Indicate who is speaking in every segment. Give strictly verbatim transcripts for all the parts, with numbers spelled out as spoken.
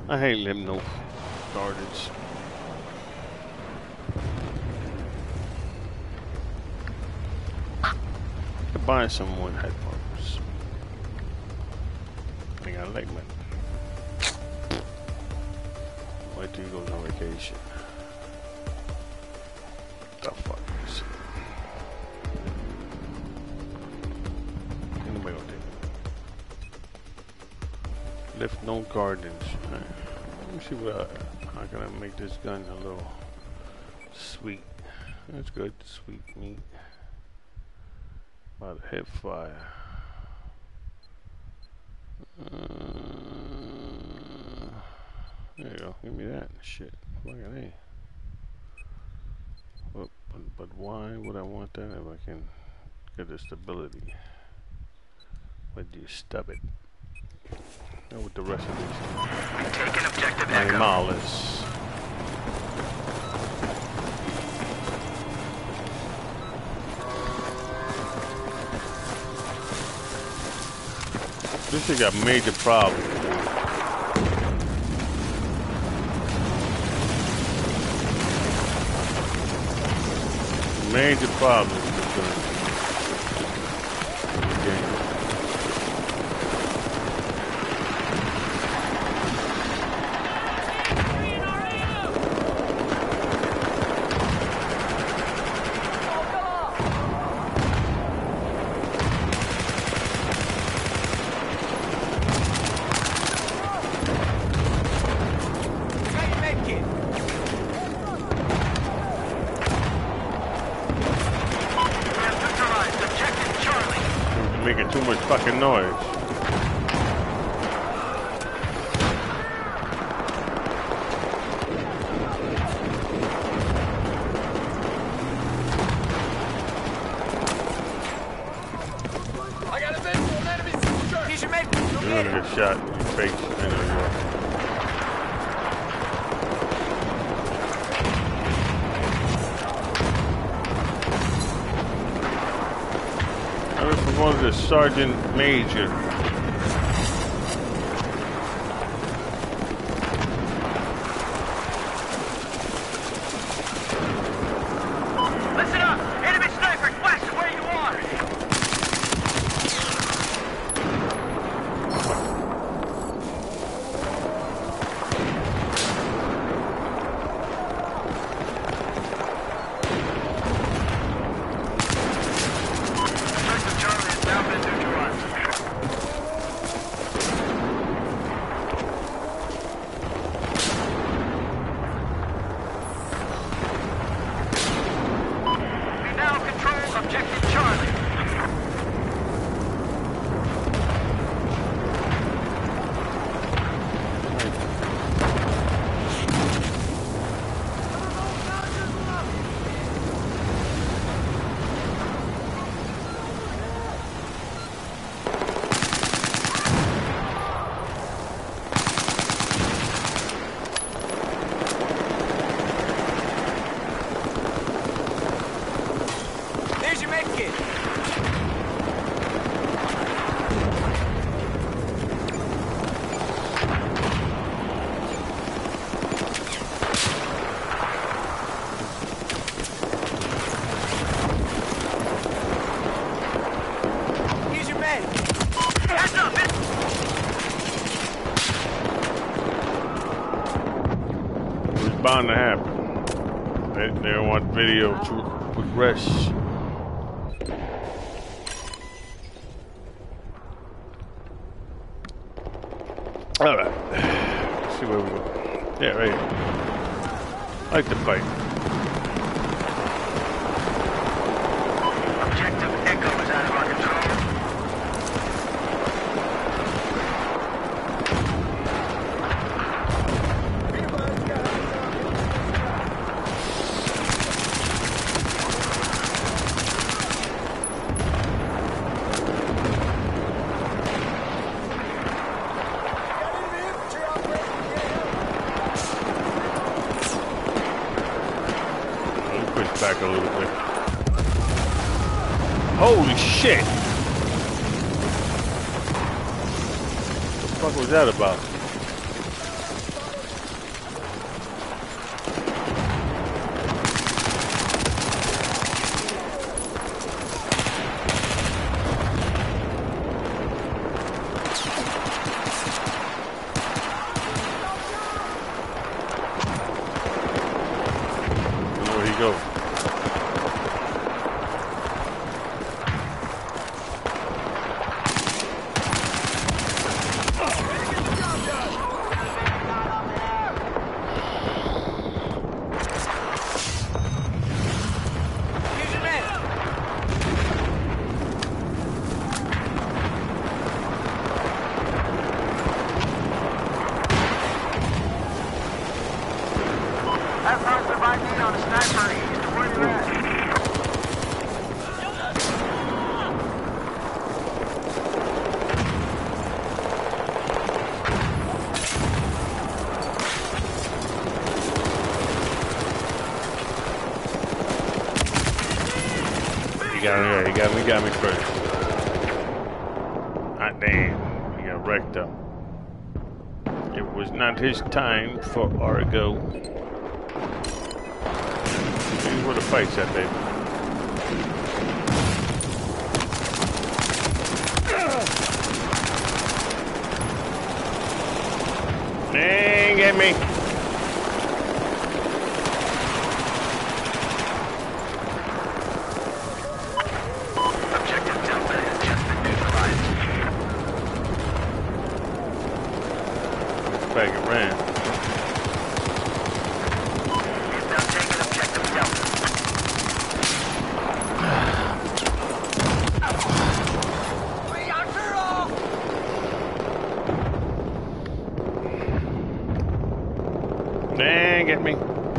Speaker 1: I hate Limno gardens. Could buy some more headphones. I got a leg man. Wait till you go on vacation. The fuck is it? Nobody gonna take it. Lift no gardens. Right. Let me see what I, how can I make this gun a little sweet. That's good, sweet meat. About to hip fire. Uh, there you go. Give me that shit. Look at that. But, but, but why would I want that if I can get the stability? Where do you stub it? And with the rest of these
Speaker 2: Take an objective Echo.
Speaker 1: animals. This shit got major problems. Major problems with this game. Making too much fucking noise.
Speaker 3: I got a visual on enemy soldier. He should make.
Speaker 1: You're gonna get shot in your face. I know you are. One of the Sergeant Major.
Speaker 2: Listen up! Enemy snipers west of where you are!
Speaker 1: Bound to happen. They, they don't want video to progress. All right. Let's see where we go. Yeah, right here. I like to fight.
Speaker 2: Objective Echo is out of our control.
Speaker 1: Back a little bit. Holy shit! What the fuck was that about? got me, he got me, got me first. Ah, damn. He got wrecked though. It was not his time for Argo. Here's where the fight's at, baby. Dang, get me.
Speaker 2: Objective Delta has just been neutralized.
Speaker 1: This bag it ran.
Speaker 2: We've now taken objective Delta.
Speaker 3: We are zero!
Speaker 1: Dang, get me.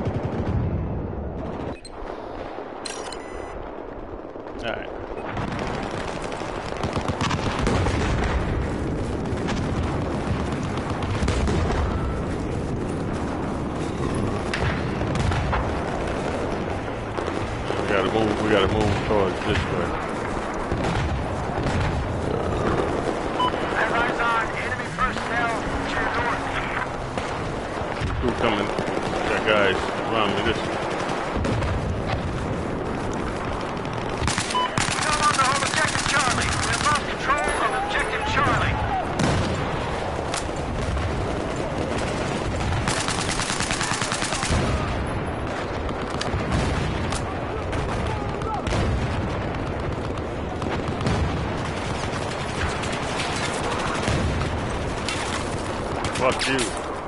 Speaker 1: Alright. We gotta move, we gotta move towards this way.
Speaker 2: Eyes on, enemy personnel to your north.
Speaker 1: Who coming? That guy's around me this way.
Speaker 2: We no longer hold objective Charlie. We have lost control of objective Charlie.
Speaker 1: Fuck you.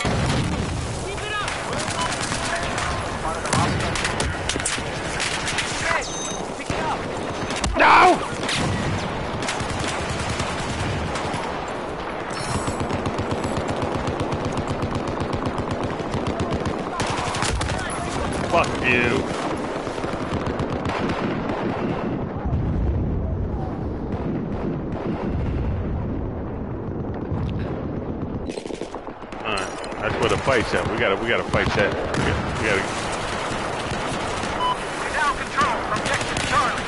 Speaker 1: No! Fuck you. Alright, that's where the fight's at. We gotta, we gotta fight that. We gotta, we gotta
Speaker 2: We now control objective Charlie.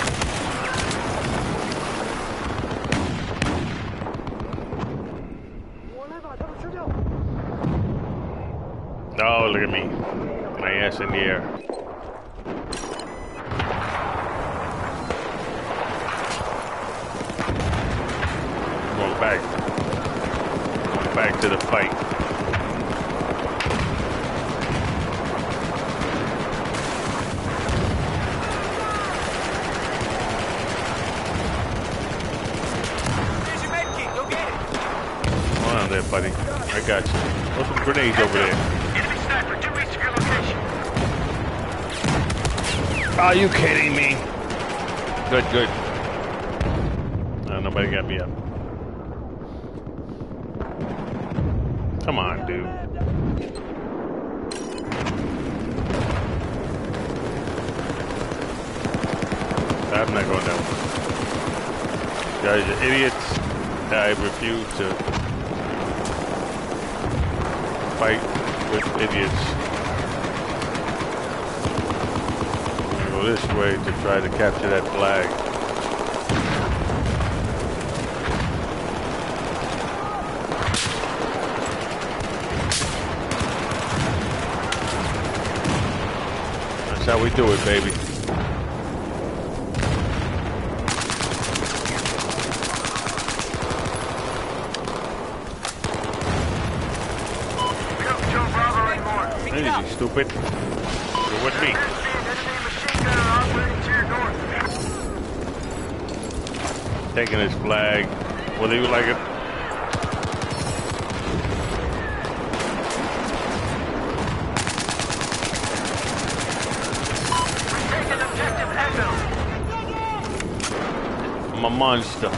Speaker 1: Oh, look at me. My ass in the air. Going back. Going back to the fight.
Speaker 3: Here's your med kit. Go get it.
Speaker 1: Hold on there, buddy. I got you. Throw some grenades over there.
Speaker 2: Enemy sniper due east of your location.
Speaker 1: Are you kidding me? Good, good. No, nobody got me up. Come on, dude. I'm not going down. You guys are idiots. I refuse to fight with idiots. I'm gonna go this way to try to capture that flag. That's how we do it, baby.
Speaker 2: We don't show Bravo anymore.
Speaker 1: Easy, stupid. You're with me.
Speaker 2: Enemy machine gunner operating to your north.
Speaker 1: Taking his flag. Whether you like it.
Speaker 2: We've taken objective Echo.
Speaker 1: I'm a monster.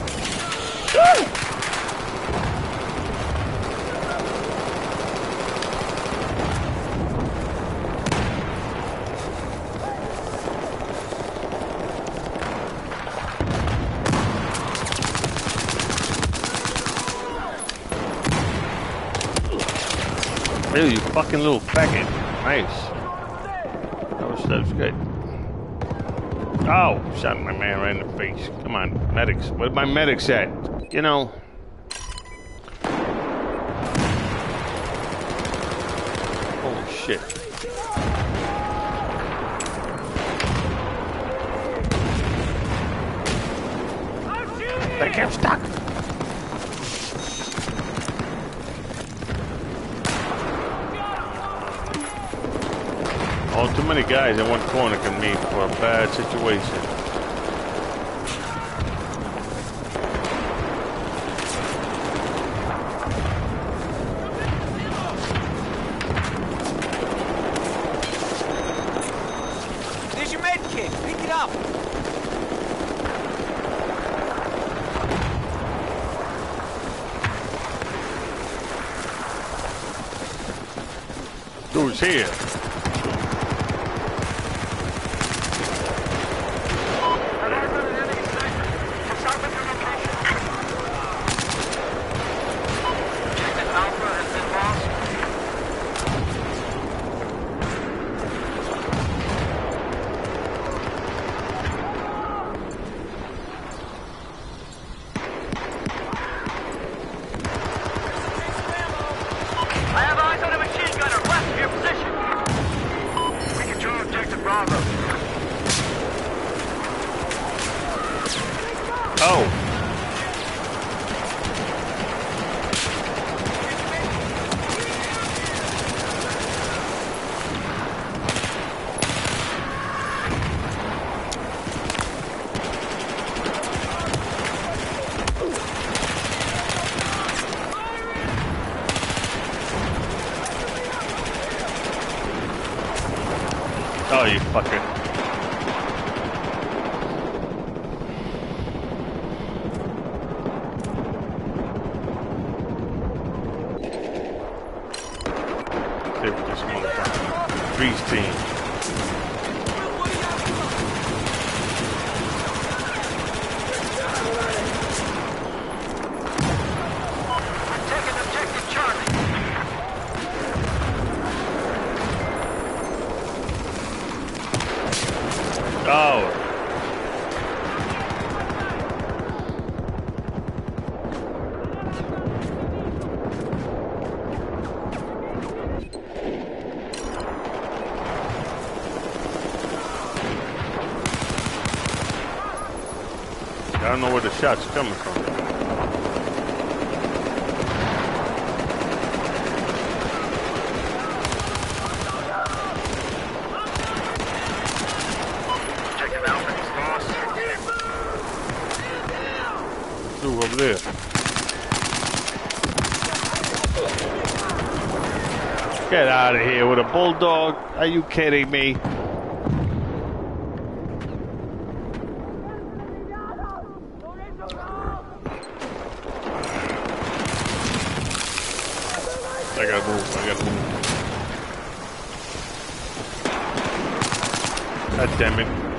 Speaker 1: Ew, you fucking little faggot. Nice. That was, that was good. Oh, shot my man right in the face. Come on, medics. Where my medics at? You know. Holy shit. They kept stuck. Oh, too many guys in one corner can meet for a bad situation.
Speaker 2: There's your med kit. Pick it up.
Speaker 1: Who's here? Oh, you fucker. Save this motherfucker. Freeze team. Oh. I don't know where the shots are coming from. Over there. Get out of here with a bulldog. Are you kidding me? I gotta move. I gotta move. God damn it.